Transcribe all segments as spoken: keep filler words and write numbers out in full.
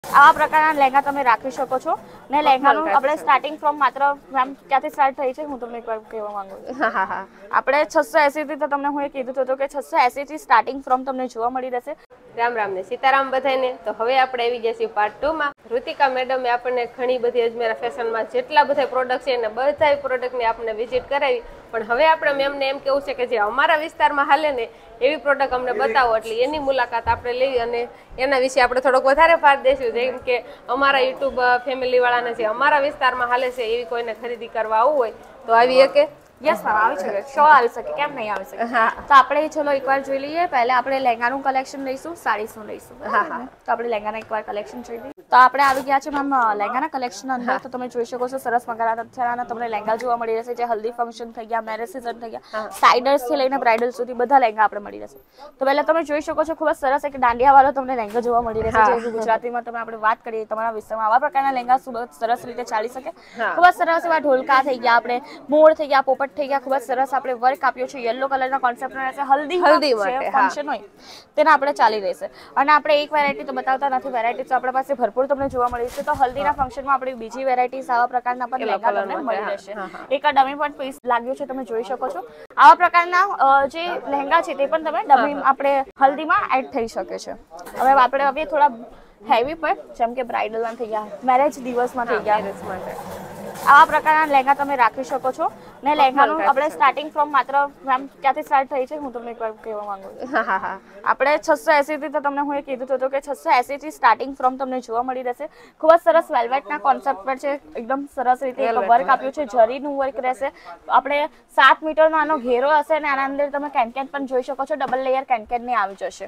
આવા પ્રકારના લહેંગા તમે રાખી શકો છો ને લહેંગાનું આપણે સ્ટાર્ટિંગ ફ્રોમ માત્ર મેમ ક્યાંથી સ્ટાર્ટ થઈ છે હું તમને એકવાર કહેવા માંગુ છું. હા હા હા આપણે છસો એસી થી તો તમને હું એ કીધું હતું કે છસો એસી થી સ્ટાર્ટિંગ ફ્રોમ તમને જોવા મળી રહેશે. રામ રામ ને સીતારામ બધાને. તો હવે આપણે આવી ગયા છીએ પાર્ટ ટુ માં. ઋતિકા મેડમે આપણને ઘણી બધી અજમેરા ફેશનમાં જેટલા બધા પ્રોડક્ટ છે ને બધા પ્રોડક્ટની આપણને વિઝિટ કરાવી. પણ હવે આપણે મેમને એમ કેવું છે કે જે અમારા વિસ્તારમાં હાલે ને એવી પ્રોડક્ટ અમને બતાવો એટલે એની મુલાકાત આપણે લેવી અને એના વિશે આપણે થોડોક વધારે ભાર દઈશું. જેમ કે અમારા યુટ્યુબ ફેમિલી વાળાને જે અમારા વિસ્તારમાં હાલે છે એવી કોઈને ખરીદી કરવા આવવું હોય તો આવી શકે. યસ મેમ આવી શકે, શો આવી શકે, કેમ નહીં આવી શકે. તો આપણે ચલો એકવાર જોઈ લઈએ. પહેલા આપણે લહેંગાનું કલેક્શન લઈશું, સાડીસનું લઈશું. હા હા તો આપણે લહેંગાના એકવાર કલેક્શન જોઈ લઈએ. તો આપણે આવી ગયા છે મેમ લહેંગાના કલેક્શન અંદર. તો તમે જોઈ શકો છો સરસ મગરાના તમને લહેંગા જોવા મળી રહેશે. જે હલ્દી ફંક્શન થઈ ગયા, મેરેજ સીઝન થઈ ગયા, સાઇડર્સ થી લઈને બ્રાઇડલ સુધી બધા લહેંગા આપણે મળી રહેશે. તો પહેલા તમે જોઈ શકો છો ખૂબ જ સરસ એક દાંડિયા વાળો તમને લહેંગો જોવા મળી રહેશે. જે ગુજરાતીમાં તમે આપણે વાત કરીએ તમારા વિસ્તારમાં આવા પ્રકારના લહેંગા સરસ રીતે ચાલી શકે. ખૂબ જ સરસ એવા ઢોલકા થઈ ગયા, આપણે મોર થઈ ગયા, પોપટ થઈ ગયા, ખૂબ જ સરસ આપણે વર્ક આપ્યો છે. યલો કલરના કોન્સેપ્ટ રહેશે. હલ્દી હલ્દી ફંક્શન હોય તેના આપણે ચાલી રહેશે. અને આપણે એક વેરાયટી તો બતાવતા નથી, વેરાયટી તો આપણા પાસે ભરપૂર તમને જોવા મળી છે. તો હલ્દીના ફંક્શનમાં આપણે બીજી વેરાયટીઝ આવા પ્રકારના પણ લહેંગા તમને મળી રહેશે. એક આ ડમી પણ પીસ લાગ્યું છે, તમે જોઈ શકો છો. આવા પ્રકારના જે લહેંગા છે તે પણ તમે ડમી આપણે હલ્દીમાં એડ થઈ શકે છે. હવે આપણે હવે થોડા હેવી પણ જેમ કે બ્રાઇડલમાં થઈ ગયા, મેરેજ દિવસમાં થઈ ગયા, આવા પ્રકારના લહેંગા તમે રાખી શકો છો. ને લહેંગાનું આપણે સ્ટાર્ટિંગ ફ્રોમ માત્ર મેમ ક્યાંથી સ્ટાર્ટ થઈ છે હું તમને એકવાર કહેવા માંગુ છું. હા હા હા આપણે છસો એસી થી તો તમને હું એ કીધું હતું કે છસો એસી થી સ્ટાર્ટિંગ ફ્રોમ તમને જોવા મળી રહેશે. ખૂબ જ સરસ વેલ્વેટના કોન્સેપ્ટ પર છે. એકદમ સરસ રીતે એક વર્ક આપ્યું છે, જરીનું વર્ક રહેશે. આપણે સાત મીટરનો આનો ઘેરો હશે અને આના અંદર તમે કેનકેન પણ જોઈ શકો છો. ડબલ લેયર કેનકેન ની આવી જશે.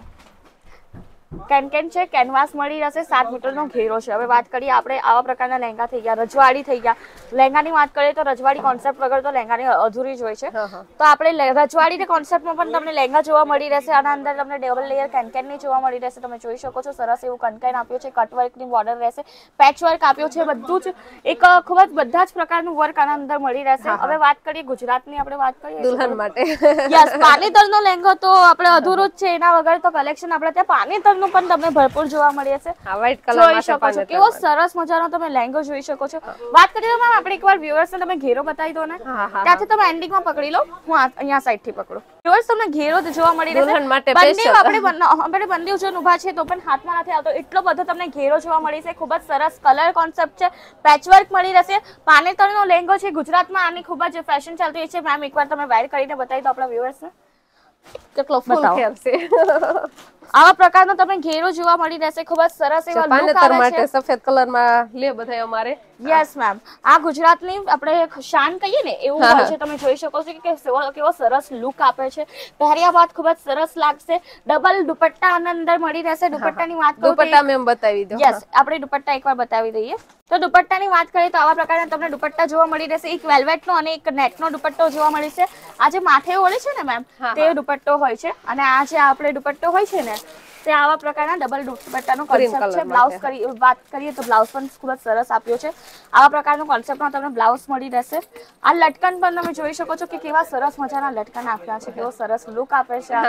કેનકેન છે, કેનવાસ મળી રહેશે, સાત મીટરનો ઘેરો છે. હવે વાત કરીએ આપણે આવા પ્રકારના લહેંગા થઈ ગયા, રજવાડી થઈ ગયા. લહેંગાની વાત કરીએ તો રજવાડી કોન્સેપ્ટ વગર તો લહેંગાની અધૂરી જ હોય છે. તો આપણે રજવાડી કોન્સેપ્ટમાં પણ તમને લહેંગા જોવા મળી રહેશે. આના અંદર તમને ડબલ લેયર કેનકેનની જોવા મળી રહેશે. તમે જોઈ શકો છો સરસ એવું કનકેન આપ્યું છે, કટવર્કની બોર્ડર રહેશે, પેચ વર્ક આપ્યો છે. બધું જ એક ખૂબ જ બધા જ પ્રકારનું વર્ક આના અંદર મળી રહેશે. હવે વાત કરીએ ગુજરાતની, આપણે વાત કરીએ દુલ્હન માટે યસ પાનેતરનો લહેંગો તો આપણે અધૂરો જ છે. એના વગર તો કલેક્શન આપણે ત્યાં પાનેતરનું પણ તમને ભરપૂર જોવા મળી હશે. જોઈ શકો છો કેવો સરસ મજાનો તમે લહેંગો જોઈ શકો છો. વાત કરીએ તો મેમ આપણે એકવાર વ્યુઅર્સને તમે ઘેરો બતાવી દો ને, ત્યાંથી તમે એન્ડિંગમાં પકડી લો, હું અહીંયા સાઈડ થી પકડું. વ્યુઅર્સ તમને ઘેરો જોવા મળી રહેશે. બંને આપણે આપણે બંને જણ ઊભા છે તો પણ હાથમાં નથી આવતો એટલો બધો તમને ઘેરો જોવા મળી છે. ખૂબ જ સરસ કલર કોન્સેપ્ટ છે, પેચવર્ક મળી રહેશે. પાનેતરનો લહેંગો છે. ગુજરાતમાં આની ખૂબ જ ફેશન ચાલતી હોય છે. મેમ એકવાર તમે વેર કરીને બતાવી દો આપણા વ્યુઅર્સને. કેટલો ફૂલ ખ્યાલ છે. આવા પ્રકારનો તમને ઘેરો જોવા મળી રહેશે. ખૂબ જ સરસ એવા લુક આવે છે. સફેદ કલરમાં લે બધા અમારે. યસ મેમ આ ગુજરાતની આપણે શાન કહીએ ને એવું હોય છે. તમે જોઈ શકો છો કે કેવો સરસ લુક આપે છે. પહેર્યા બાદ ખૂબ જ સરસ લાગશે. ડબલ દુપટ્ટા આના અંદર મળી રહેશે. દુપટ્ટાની વાત કરું તો દુપટ્ટા મેમ બતાવી દો. યસ આપણે દુપટ્ટા એકવાર બતાવી દઈએ. તો દુપટ્ટાની વાત કરીએ તો આવા પ્રકારના તમને દુપટ્ટા જોવા મળી રહેશે. એક વેલ્વેટનો અને એક નેટનો દુપટ્ટો જોવા મળી છે. આ જે માથે ઓળે છે ને મેમ તે દુપટ્ટો હોય છે અને આ જે આપણે દુપટ્ટો હોય છે ને તે આવા પ્રકારના ડબલ દુપટ્ટાનો કોન્સેપ્ટ છે. બ્લાઉઝ કરી વાત કરીએ તો બ્લાઉઝ પણ ખૂબ જ સરસ આપ્યો છે. આવા પ્રકારનો કોન્સેપ્ટમાં તમને બ્લાઉઝ મળી રહેશે. આ લટકન પણ તમે જોઈ શકો છો કે કેવા સરસ મજાના લટકન આપ્યા છે. કેવો સરસ લુક આપે છે.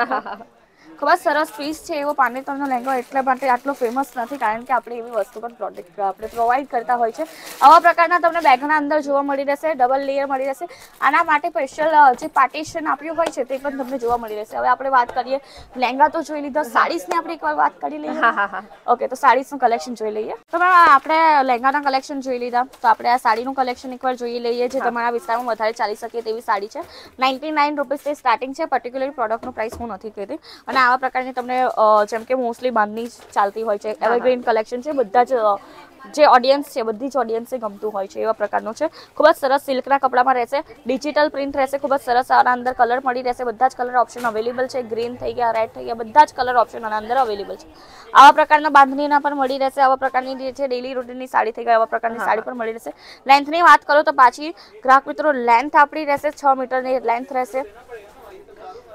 ખૂબ જ સરસ પીસ છે. એવો પાનેતરનો લહેંગો એટલા માટે આટલો ફેમસ નથી કારણ કે આપણે એવી વસ્તુ પણ પ્રોડક્ટ આપણે પ્રોવાઈડ કરતા હોય છે. આવા પ્રકારના તમને બેગના અંદર જોવા મળી રહેશે. ડબલ લેયર મળી રહેશે. આના માટે સ્પેશિયલ જે પાર્ટીશન આપ્યું હોય છે તે પણ તમને જોવા મળી રહેશે. હવે આપણે વાત કરીએ લહેંગા તો જોઈ લીધા, સાડીસની આપણે એકવાર વાત કરી લઈએ. ઓકે તો સાડીસનું કલેક્શન જોઈ લઈએ. તો આપણે લહેંગાના કલેક્શન જોઈ લીધા. તો આપણે આ સાડીનું કલેક્શન એકવાર જોઈ લઈએ જે તમારા વિસ્તારમાં વધારે ચાલી શકે તેવી સાડી છે. નાઇન્ટી નાઇન રૂપીસથી સ્ટાર્ટિંગ છે. પર્ટિક્યુલર પ્રોડક્ટનું પ્રાઇસ હું નથી કહેતી. અને આવા પ્રકારની તમને જેમ કે મોસ્ટલી બાંધણી ચાલતી હોય છે. એવરગ્રીન કલેક્શન છે. બધા જ જે ઓડિયન્સ છે બધી જ ઓડિયન્સને ગમતું હોય છે એવા પ્રકારનું છે. ખૂબ જ સરસ સિલ્કના કપડામાં રહેશે. ડિજિટલ પ્રિન્ટ રહેશે. ખૂબ જ સરસ આના અંદર કલર મળી રહેશે. બધા જ કલર ઓપ્શન અવેલેબલ છે. ગ્રીન થઈ ગયા, રેડ થઈ ગયા, બધા જ કલર ઓપ્શન આના અંદર અવેલેબલ છે. આવા પ્રકારના બાંધણીના પણ મળી રહેશે. આવા પ્રકારની જે છે ડેલી રૂટીનની સાડી થઈ ગયા આવા પ્રકારની સાડી પણ મળી રહેશે. લેન્થની વાત કરો તો પાછી ગ્રાહક મિત્રો લેન્થ આપણી રહેશે છ મીટરની લેન્થ રહેશે.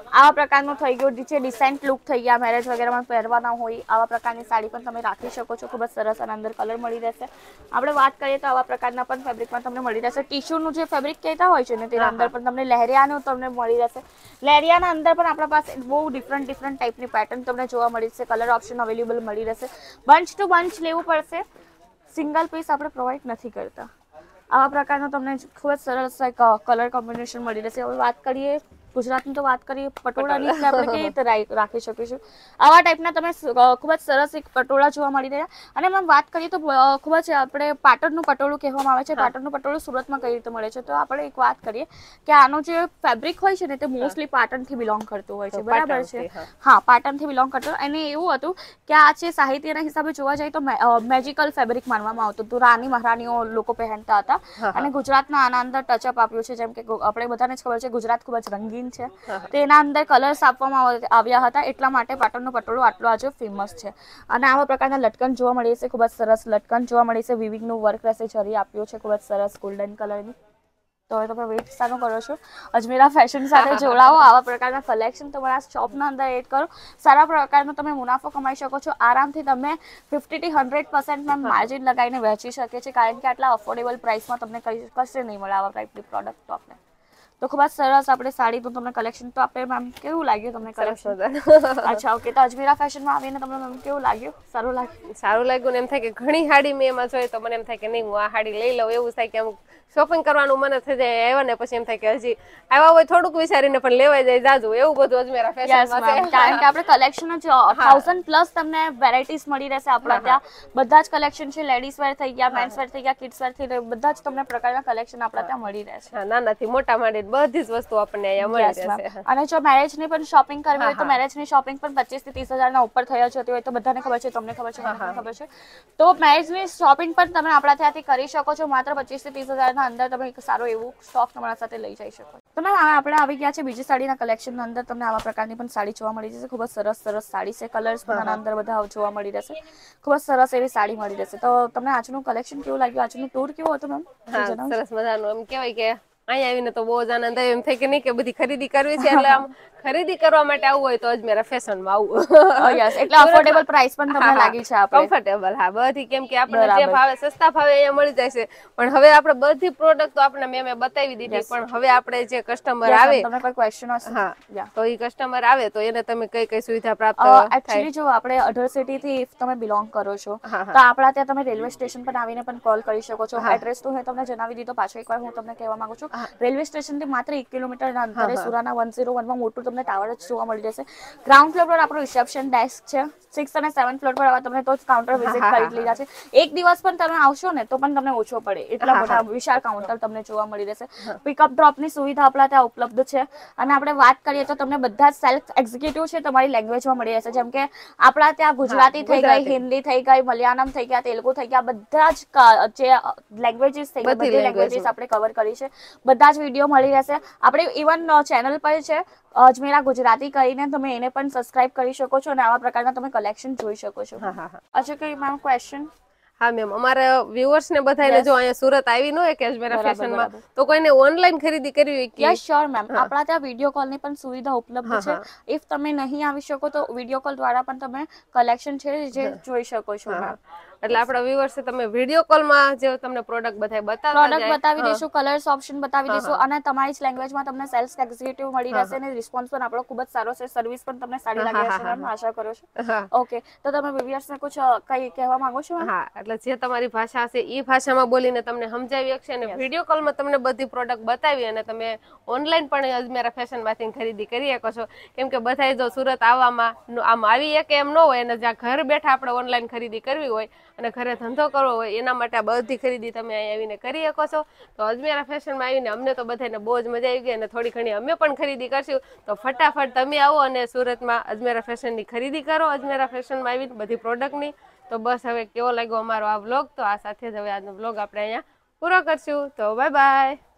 આવા પ્રકારનું થઈ ગયું છે, ડિસેન્ટ લુક થઈ ગયા, મેરેજ વગેરેમાં પહેરવાના હોય આવા પ્રકારની સાડી પણ તમે રાખી શકો છો. ખૂબ જ સરસ અને અંદર કલર મળી રહેશે. આપણે વાત કરીએ તો આવા પ્રકારના પણ ફેબ્રિકમાં તમને મળી રહેશે. ટીશ્યુનું જે ફેબ્રિક કહેતા હોય છે ને તેના અંદર પણ તમને લહેરિયાનું તમને મળી રહેશે. લહેરિયાના અંદર પણ આપણા પાસે બહુ ડિફરન્ટ ડિફરન્ટ ટાઈપની પેટર્ન તમને જોવા મળી છે. કલર ઓપ્શન અવેલેબલ મળી રહેશે. બંચ ટુ બંચ લેવું પડશે, સિંગલ પીસ આપણે પ્રોવાઈડ નથી કરતા. આવા પ્રકારનો તમને ખૂબ જ સરસ કલર કોમ્બિનેશન મળી રહેશે. હવે વાત કરીએ ગુજરાતની તો વાત કરીએ પટોળાની, આપણે કેવી રીતે રાખી શકીશું. આવા ટાઈપના તમે ખૂબ જ સરસ એક પટોળા જોવા મળી રહ્યા. અને મેમ વાત કરીએ તો ખૂબ જ આપણે પાટણનું પટોળું કહેવામાં આવે છે. પાટણનું પટોળું સુરતમાં કઈ રીતે મળે છે, તો આપણે એક વાત કરીએ કે આનો જે ફેબ્રિક હોય છે ને તે મોસ્ટલી પાટણથી બિલોંગ કરતું હોય છે, બરાબર છે. હા, પાટણથી બિલોંગ કરતું. અને એવું હતું કે આ છે સાહિત્યના હિસાબે જોવા જાય તો મેજિકલ ફેબ્રિક માનવામાં આવતું હતું. રાણી મહારાણીઓ લોકો પહેરતા હતા. અને ગુજરાતના આના અંદર ટચઅપ આપ્યું છે. જેમ કે આપણે બધાને જ ખબર છે ગુજરાત ખૂબ જ રંગીન છે, તેના અંદર કલર્સ આપવામાં આવ્યા હતા. એટલા માટે પાટણનું પટોળું આટલું આજે ફેમસ છે. અને આવા પ્રકારના લટકન જોવા મળી છે. ખૂબ જ સરસ લટકન જોવા મળી છે. વિવિંગનું વર્ક રહેશે, જરી આપ્યું છે ખૂબ જ સરસ ગોલ્ડન કલરની. તો હવે તમે વેઇટ સાનો કરો છો, અજમેરા ફેશન સાથે જોડાઓ. આવા પ્રકારના કલેક્શન તમારા શોપના અંદર એડ કરો. સારા પ્રકારનો તમે મુનાફો કમાઈ શકો છો. આરામથી તમે ફિફ્ટી થી હંડ્રેડ પર્સન્ટમાં માર્જિન લગાવીને વેચી શકે છે. કારણ કે આટલા અફોર્ડેબલ પ્રાઇસમાં તમને કઈ કશે નહીં મળે આવા ટાઈપની પ્રોડક્ટ. તો આપણે તો ખૂબ જ સરસ આપણે સાડીનું તમને કલેક્શન. તો આપણે મેમ કેવું લાગ્યું તમને કલેક્શન? અચ્છા, ઓકે. તો અજમેરા ફેશનમાં આવીને તમને મેમ કેવું લાગ્યું? સારું લાગ્યું? સારું લાગ્યું ને એમ થાય કે ઘણી સાડી મેં એમાં જોઈ તો મને એમ થાય કે નહીં હું આ સાડી લઈ લઉં. એવું થાય કે આમ શોપિંગ કરવાનું મને થઈ જાય. આવ્યા ને પછી એમ થાય કે હજી આવ્યા હોય થોડુંક વિચારીને પણ લેવાઈ જાય જાજુ. એવું બધું અજમેરા ફેશનમાં છે. કારણ કે આપણે કલેક્શન જ થાઉઝન્ડ પ્લસ તમને વેરાયટીઝ મળી રહેશે આપણા ત્યાં. બધા જ કલેક્શન છે. લેડીઝ વેર થઈ ગયા, મેન્સ વેર થઈ ગયા, કિડ્સ વેર થઈ ગયા, બધા જ તમને પ્રકારના કલેક્શન આપણા ત્યાં મળી રહેશે. નાનાથી મોટા માંડી બધી જ વસ્તુ આપણને અહીંયા મળી રહેશે. અને જો મેરેજની પણ શોપિંગ કરવી હોય તો મેરેજની શોપિંગ પણ પચીસ થી ત્રીસ હજારના ઉપર થઈ જતી હોય તો બધાને ખબર છે, તમને ખબર છે, મને ખબર છે. તો મેરેજની શોપિંગ પણ તમે આપણા ત્યાંથી કરી શકો છો. માત્ર પચીસ થી ત્રીસ હજારના અંદર તમે એક સારો એવું સ્ટોક તમારા સાથે લઈ જઈ શકો. તો મેમ આપણે આવી ગયા છે બીજી સાડીના કલેક્શનના અંદર. તમને આવા પ્રકારની પણ સાડી જોવા મળી જશે. ખૂબ જ સરસ સરસ સાડી છે. કલર્સ પણ આના અંદર બધા જોવા મળી રહેશે. ખૂબ જ સરસ એવી સાડી મળી રહેશે. તો તમને આજનું કલેક્શન કેવું લાગ્યું? આજનું ટૂર કેવું હતું મેમ? સરસ મજાનું. એમ કહેવાય કે અહીંયા આવીને તો બહુ જ આનંદ આવ્યો. એમ થાય કે નહીં કે બધી ખરીદી કરવી છે એટલે આમ ખરીદી કરવા માટે આવવું હોય તો અજમેરા ફેશનમાં આવવું. યસ, એટલે અફોર્ડેબલ પ્રાઇસ પણ તમને લાગી છે આપણે. કમ્ફર્ટેબલ. હા, બધી કેમ કે આપણે જે ભાવે સસ્તા ભાવે અહીંયા મળી જાય છે. પણ હવે આપણે બધી પ્રોડક્ટ તો આપણે મેં બતાવી દીધી. પણ હવે આપણે જે કસ્ટમર આવે, તમને કોઈ ક્વેશ્ચન હશે? હા, તો એ કસ્ટમર આવે તો એને તમે કઈ કઈ સુવિધા પ્રાપ્ત થાય? એકચ્યુઅલી જો આપણે અઢર સિટી થી ઇફ તમે બિલોંગ કરો છો તો આપણા ત્યાં તમે રેલવે સ્ટેશન પર આવીને પણ કોલ કરી શકો છો. એડ્રેસ તો હું તમને જણાવી દીધો. પાછો એકવાર હું તમને કહેવા માંગુ છું. રેલવે સ્ટેશન થી માત્ર એક કિલોમીટરના અંતરે સુરાના વન ઝીરો વનમાં મોટું તમને ટાવર જ જોવા મળી જશે. ગ્રાઉન્ડ ફ્લોર પર આપણું રિસેપ્શન ડેસ્ક છે. સિક્સ અને સેવન ફ્લોર પર આવા તમને તો જ કાઉન્ટર વિઝિટ કરી લીધા છે. એક દિવસ પણ તમે આવશો ને તો પણ તમને ઓછો પડે એટલા મોટા વિશાળ કાઉન્ટર તમને જોવા મળી રહેશે. પિકઅપ ડ્રોપની સુવિધા આપણા ત્યાં ઉપલબ્ધ છે. અને આપણે વાત કરીએ તો તમને બધા સેલ્ફ એક્ઝિક્યુટિવ છે તમારી લેંગ્વેજમાં મળી રહેશે. જેમ કે આપણા ત્યાં ગુજરાતી થઈ ગઈ, હિન્દી થઈ ગઈ, મલયાલમ થઈ ગયા, તેલુગુ થઈ ગયા, બધા જ જે લેંગ્વેજીસ થઈ ગઈ બધી લેંગ્વેજીસ આપણે કવર કરી છે. બધા જ વિડીયો મળી રહેશે. આપણે ઇવન ચેનલ પર છે અજમેરા ગુજરાતી કરીને, તમે એને પણ સબસ્ક્રાઇબ કરી શકો છો અને આવા પ્રકારના તમે કલેક્શન જોઈ શકો છો. અચ્છા, કઈ મેમ ક્વેશ્ચન? હા મેમ, અમારા વ્યુઅર્સ ને બધાને જો અહીંયા સુરત આવી ન હોય કે અજમેરા ફેશનમાં તો કોઈને ઓનલાઈન ખરીદી કરવી હોય કે? યસ શ્યોર મેમ, આપણા ત્યાં વિડીયો કોલની પણ સુવિધા ઉપલબ્ધ છે. ઇફ તમે નહીં આવી શકો તો વિડીયો કોલ દ્વારા પણ તમે કલેક્શન છે જે જોઈ શકો છો મેમ. એટલે આપણા વ્યુઅર્સ તમે વિડીયો કોલમાં જે તમને પ્રોડક્ટ બતાવી બતાવતા પ્રોડક્ટ બતાવી દઈશું, કલર્સ ઓપ્શન બતાવી દઈશું અને તમારી જ લેંગ્વેજમાં તમને સેલ્સ એક્ઝિક્યુટિવ મળી રહેશે અને રિસ્પોન્સ પણ આપણો ખૂબ જ સારો છે. સર્વિસ પણ તમને સારી લાગી હશે મેમ, આશા કરું છું. ઓકે, તો તમે વ્યુઅર્સને કુછ કઈ કહેવા માંગો છો? હા, એટલે જે તમારી ભાષા હશે એ ભાષામાં બોલીને તમને સમજાવી શકશે અને વિડીયો કોલમાં તમને બધી પ્રોડક્ટ બતાવી અને તમે ઓનલાઈન પણ અજમેરા ફેશનમાંથી ખરીદી કરી શકો છો. કેમ કે બધાય જો સુરત આવવામાં આમ આવી શકે એમ ન હોય અને જ્યાં ઘર બેઠા આપણે ઓનલાઈન ખરીદી કરવી હોય અને ઘરે ધંધો કરવો હોય એના માટે આ બધી ખરીદી તમે અહીં આવીને કરી શકો છો. તો અજમેરા ફેશનમાં આવીને અમને તો બધાને બહુ જ મજા આવી ગઈ અને થોડી ઘણી અમે પણ ખરીદી કરશું. તો ફટાફટ તમે આવો અને સુરતમાં અજમેરા ફેશનની ખરીદી કરો. અજમેરા ફેશનમાં આવીને બધી પ્રોડક્ટની. તો બસ હવે કેવો લાગ્યો અમારો આ વ્લોગ? તો આ સાથે જ હવે આજનો વ્લોગ આપણે અહીંયા પૂરો કરશું. તો બાય બાય.